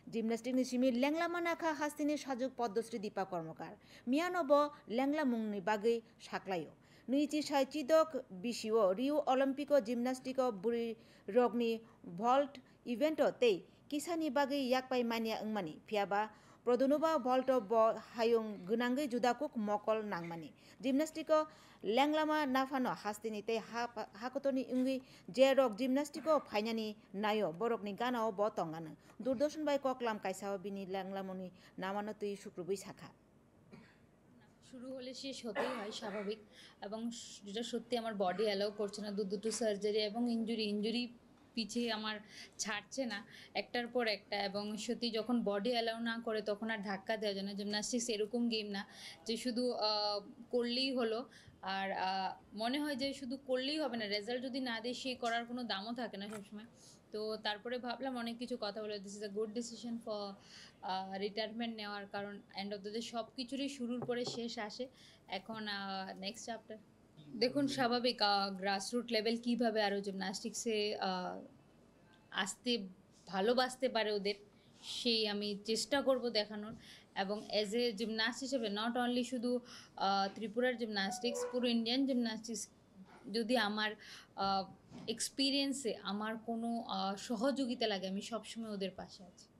gymnastic নিসিমি লেংলা मानाखा हास्तिनि साजुक पद्मश्री दीपा कर्मकार मियानब लेंग्ला मुंगनि बागै साख्लायो नैथि साइचिदक बिसिओ रिउ अलिम्पिको जिमनास्टिको बुरि रगनि भल्ट इभेन्टो तै किसानि बागै याकपाइ मानिया अंगमानि फियाबा प्रदनुबा भल्ट ब हायुं गनांगै जुदाकुक मकल नांगमानि जिमनास्टिको लेंग्लामा नाफानो हास्तिनि तै हाकतनि इंगि जे रक जिमनास्टिको फाइनानि नायो बरकनि गानाव ब तंगानो दूरदर्शन बाय ककलाम काइसाव बिनि लेंग्लामनि नामानो तै शुक्रबई शाखा শুরু হলে শেষ হতেই হয় স্বাভাবিক এবং যেটা সত্যি আমার বডি অ্যালাউ করছে না দুটো সার্জারি এবং ইঞ্জুরি পিছিয়ে আমার ছাড়ছে না একটার পর একটা এবং সত্যি যখন বডি অ্যালাউ না করে তখন আর ধাক্কা দেওয়া যায় না জিমনাস্টিক্স এরকম গেম না যে শুধু করলেই হলো আর মনে হয় যে শুধু করলেই হবে না রেজাল্ট যদি না দেয় সেই করার কোনো দামও থাকে না সবসময় তো তারপরে ভাবলাম অনেক কিছু কথা বলে this is a good decision for retirement নেওয়ার কারণ এন্ড অফ দ্য ডে সব কিছুরই শুরুর পরে শেষ আসে এখন নেক্সট চ্যাপ্টার দেখুন স্বাভাবিক গ্রাসরুট লেভেল কীভাবে আরও জিমনাস্টিক্সে আসতে ভালোবাসতে পারে ওদের সেই আমি চেষ্টা করব দেখানোর এবং অ্যাজ এ জিমনাস্ট হিসেবে নট অনলি শুধু ত্রিপুরার জিমনাস্টিক্স পুরো ইন্ডিয়ান জিমনাস্টিক্স যদি আমার এক্সপিরিয়েন্সে আমার কোনো সহযোগিতা লাগে আমি সবসময় ওদের পাশে আছি